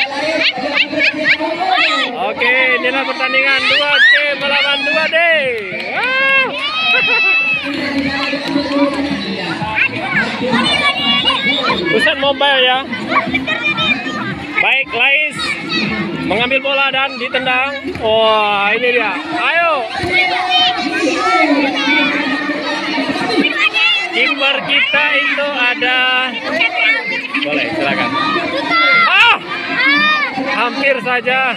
Oke, inilah pertandingan 2C melawan 2D. Pusat mobile ya. Baik, Lais mengambil bola dan ditendang. Wah, ini dia. Ayo. Kiper kita itu ada. Boleh, silakan. Ah! Hampir saja.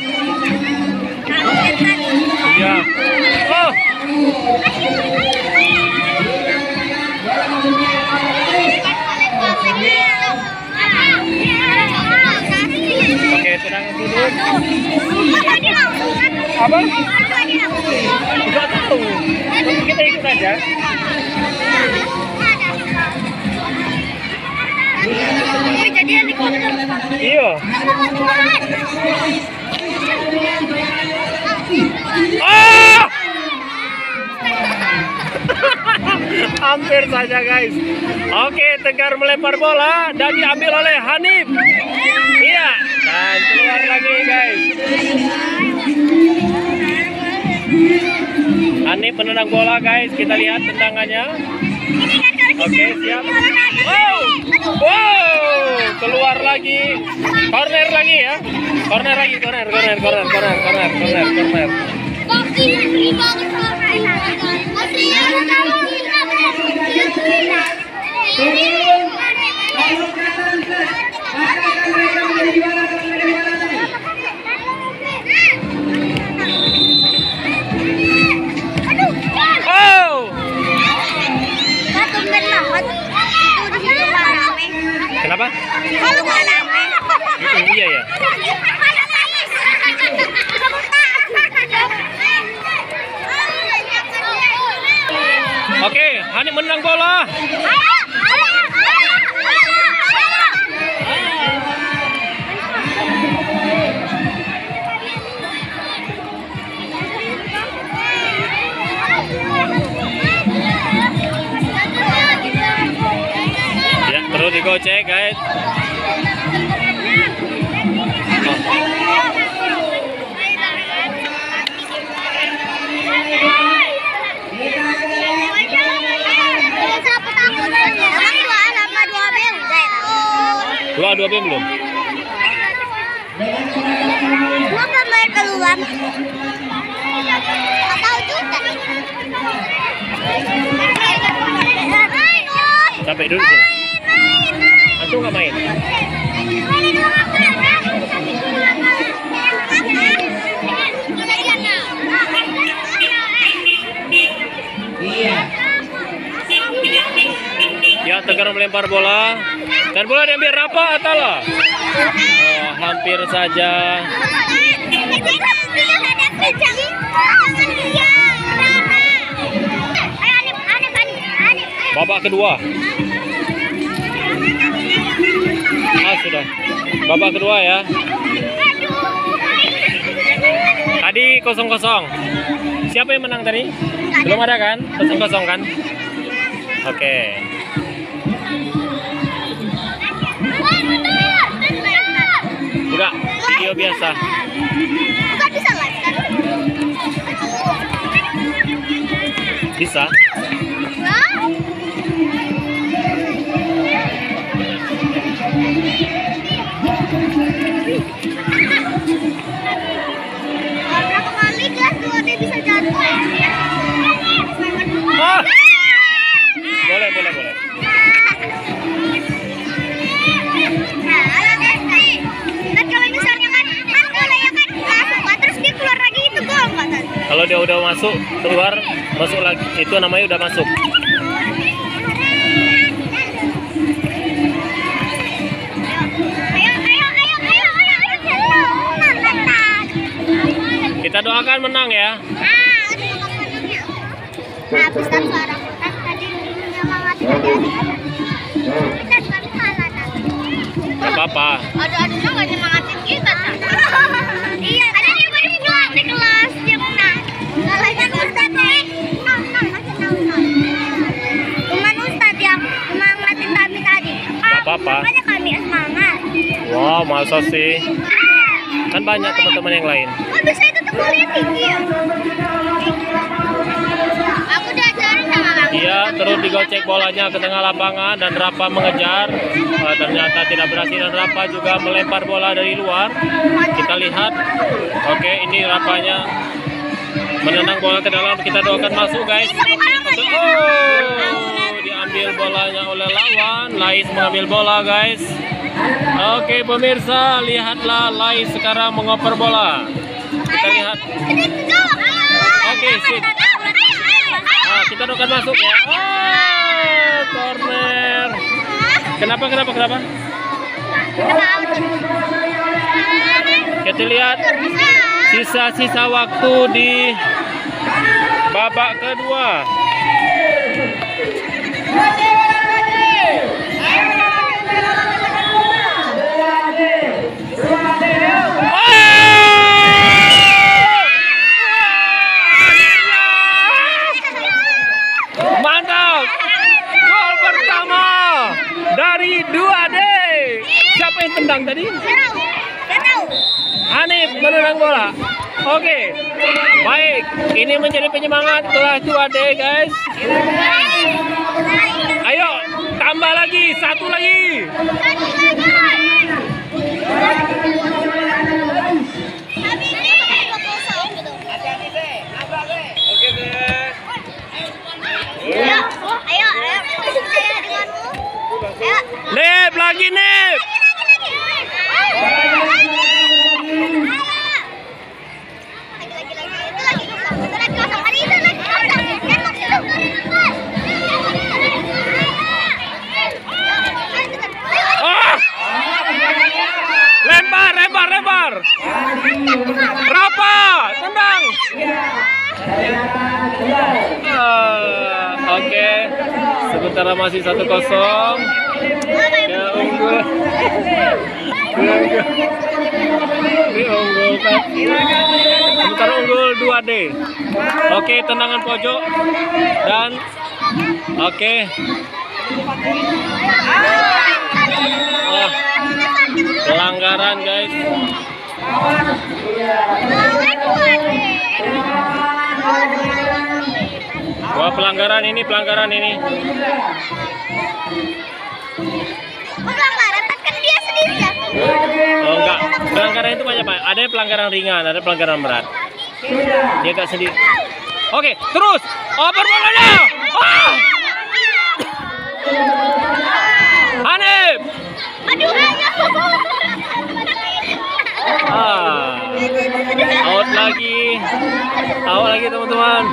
Ya. Oh. Oke, tenang dulu. Apa? Enggak tahu. Kita ikut aja. Jadi helikopter. Iya. Ah! Hampir saja guys. Oke, Tegar melempar bola dan diambil oleh Hanif. Iya, dan keluar lagi guys. Hanif menendang bola guys. Kita lihat tendangannya. Oke, siap. Wow, wow, keluar lagi. Corner lagi ya. Corner lagi, corner. Kenapa? Iya ya. Oke, Hanif menang bola. Ya, terus digocek guys. Dua B belum? Gua main keluar. Tahu juga. Sampai dulu sih. Antum nggak main? Ya, Tegar melempar bola dan bola diambil Rafa Atala. Oh, hampir saja. Babak kedua. Sudah. Babak kedua ya. Tadi 0-0. Siapa yang menang tadi? Belum ada kan? 0-0 kan? Oke. Enggak, video biasa. Bukan bisa live kan? Bisa. Berapa kali kelas 2D bisa jatuh? Ah! Boleh. Kalau dia udah masuk, keluar, masuk lagi, itu namanya udah masuk. Kita doakan menang ya. Habis kan suara kita tadi nyemangatin adik-adik. Kita kan kalah tadi. Gak apa-apa. Aduh-aduhnya gak nyemangatin kita. Iya, ada yang baru pulang di kelas yang menang. Salahnya Ustadz nih. Cuman Ustadz yang semangatin kami tadi. Gak apa-apa. Makanya kami semangat. Wow, masa sih? Kan banyak teman-teman yang lain. Oh, bisa itu tuh kuliah tinggi ya? Aku diajarin sama Bang. Iya, terus digocek bolanya ke tengah lapangan dan Rafa mengejar. Ternyata tidak berhasil dan Rafa juga melempar bola dari luar. Kita lihat. Oke, ini Rafanya menendang bola ke dalam. Kita doakan masuk, guys. Oh, diambil bolanya oleh lawan. Lais mengambil bola, guys. Oke, pemirsa, lihatlah Lais sekarang mengoper bola. Kita lihat. Oke, sip. Nah, kita doakan masuk ya. Oh, corner. Kenapa? Kita lihat sisa-sisa waktu di babak kedua. Mantap. Gol pertama dari 2D. Siapa yang tendang tadi? Hanif menendang bola. Oke. Baik, ini menjadi penyemangat kelas 2D, guys. Ayo, tambah lagi, satu lagi. Nip, lagi Nip. Lempar. Rafa, tendang. Oke. Sementara masih 1-0. Ya, unggul. Diunggulkan. Sementara unggul 2D. Oke, tendangan pojok dan oke. Pelanggaran, guys. Wah, pelanggaran ini. Pelanggaran kan dia sendiri ya? Oh, enggak. Pelanggaran itu banyak, Pak. Ada pelanggaran ringan, ada pelanggaran berat. Dia enggak sendiri. Oke, terus. Oper bolanya. Hanif. Out lagi teman-teman.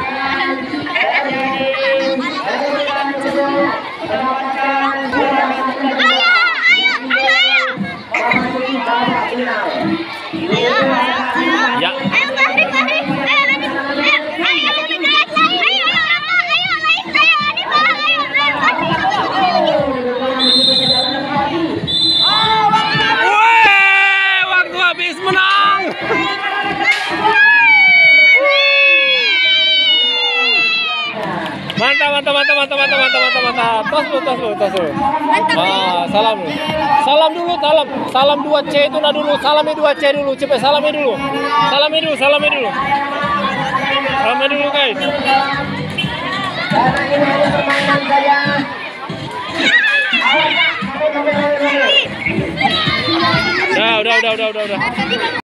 Ya. Waktu habis menang. Mantap. Tos lu. Salam 2C itu nah dulu. Salami 2C dulu. Cepet salami dulu. Salami dulu, guys. Udah.